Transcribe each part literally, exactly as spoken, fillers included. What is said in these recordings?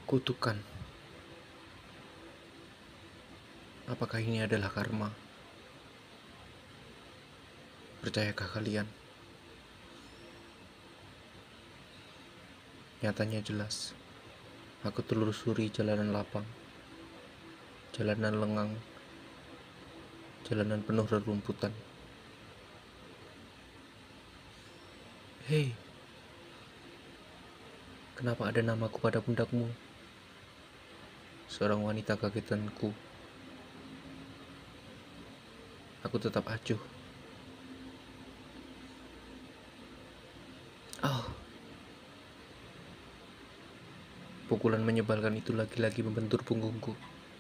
Kutukan. Apakah ini adalah karma? Percayakah kalian? Nyatanya jelas. Aku telusuri jalanan lapang, jalanan lengang, jalanan penuh rerumputan. Hei, kenapa ada namaku pada pundakmu? Seorang wanita kagetanku. Aku tetap acuh. Oh, pukulan menyebalkan itu lagi-lagi membentur punggungku.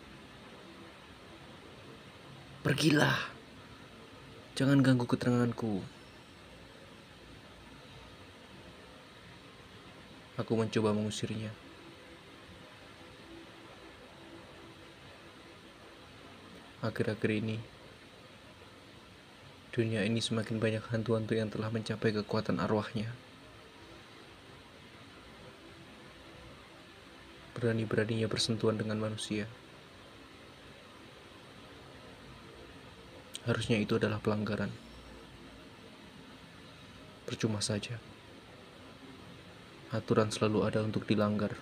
Pergilah, jangan ganggu keteranganku. Aku mencoba mengusirnya. Akhir-akhir ini, dunia ini semakin banyak hantu-hantu yang telah mencapai kekuatan arwahnya. Berani-beraninya bersentuhan dengan manusia. Harusnya itu adalah pelanggaran. Percuma saja. Aturan selalu ada untuk dilanggar.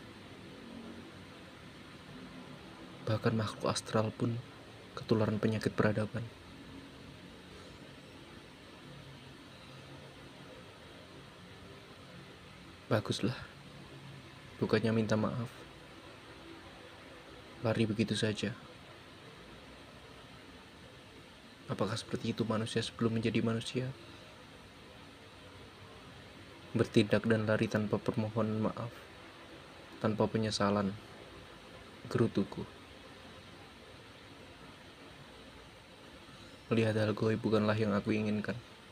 Bahkan makhluk astral pun ketularan penyakit peradaban. Baguslah, bukannya minta maaf, lari begitu saja. Apakah seperti itu manusia sebelum menjadi manusia? Bertindak dan lari tanpa permohonan maaf, tanpa penyesalan, gerutuku. Melihat hal goib bukanlah yang aku inginkan.